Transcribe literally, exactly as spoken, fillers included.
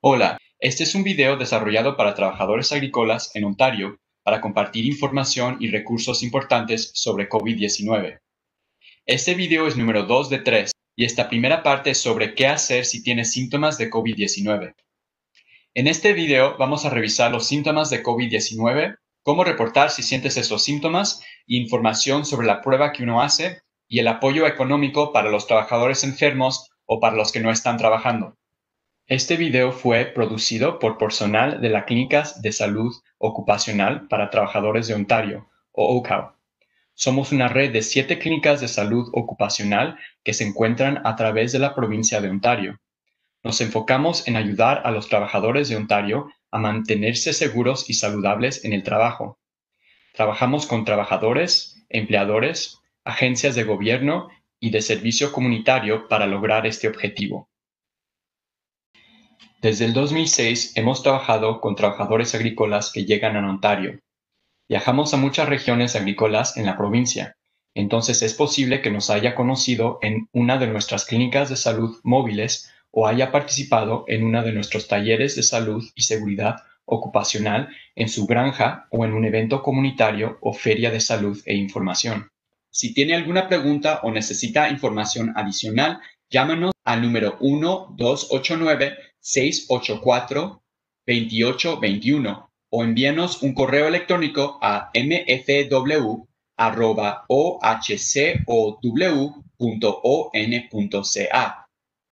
Hola, este es un video desarrollado para trabajadores agrícolas en Ontario para compartir información y recursos importantes sobre COVID diecinueve. Este video es número dos de tres y esta primera parte es sobre qué hacer si tienes síntomas de COVID diecinueve. En este video vamos a revisar los síntomas de COVID diecinueve, cómo reportar si sientes esos síntomas, información sobre la prueba que uno hace y el apoyo económico para los trabajadores enfermos o para los que no están trabajando. Este video fue producido por personal de la Clínicas de Salud Ocupacional para Trabajadores de Ontario, o O C A O. Somos una red de siete clínicas de salud ocupacional que se encuentran a través de la provincia de Ontario. Nos enfocamos en ayudar a los trabajadores de Ontario a mantenerse seguros y saludables en el trabajo. Trabajamos con trabajadores, empleadores, agencias de gobierno y de servicio comunitario para lograr este objetivo. Desde el dos mil seis hemos trabajado con trabajadores agrícolas que llegan a Ontario. Viajamos a muchas regiones agrícolas en la provincia, entonces es posible que nos haya conocido en una de nuestras clínicas de salud móviles o haya participado en uno de nuestros talleres de salud y seguridad ocupacional en su granja o en un evento comunitario o feria de salud e información. Si tiene alguna pregunta o necesita información adicional, llámanos al número uno dos ocho nueve, seis ocho cuatro, dos ocho dos uno o envíanos un correo electrónico a m f w arroba o h c o w punto o n punto c a.